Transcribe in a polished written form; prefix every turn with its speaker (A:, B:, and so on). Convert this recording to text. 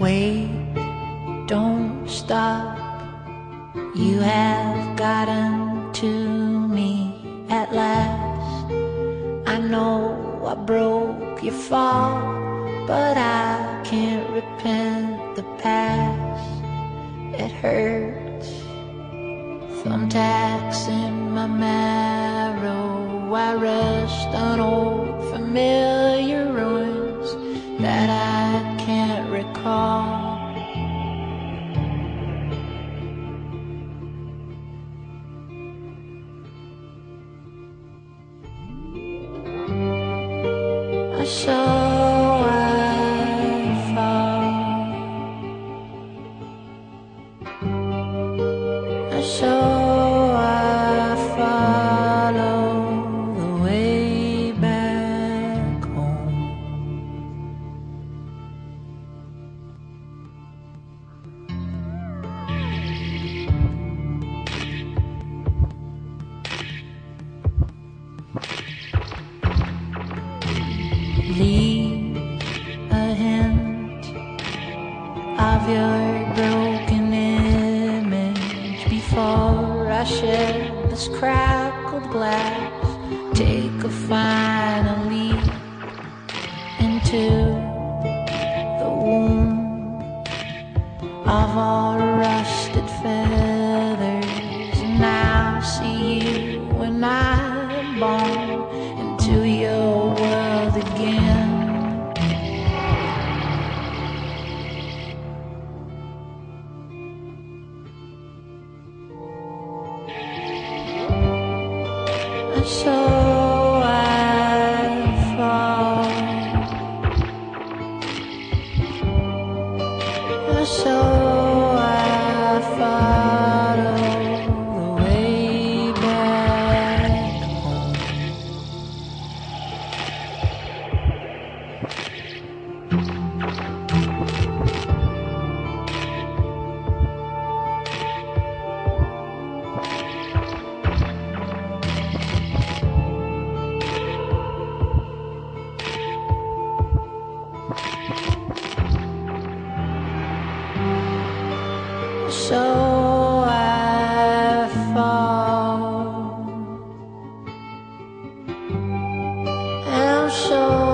A: Wait, don't stop. You have gotten to me at last. I know I broke your fall, but I can't repent the past. It hurts, thumbtacks in my marrow. I rest on old familiar ruins that I can't recall. So I fall, so I follow the way back home. Leave a hint of your broken image before I shed this crackled glass. Take a final leap into the womb of all rusted feathers, and I'll see you when I'm born into your world again. So I fall, so I follow the way back home. So I fall, and so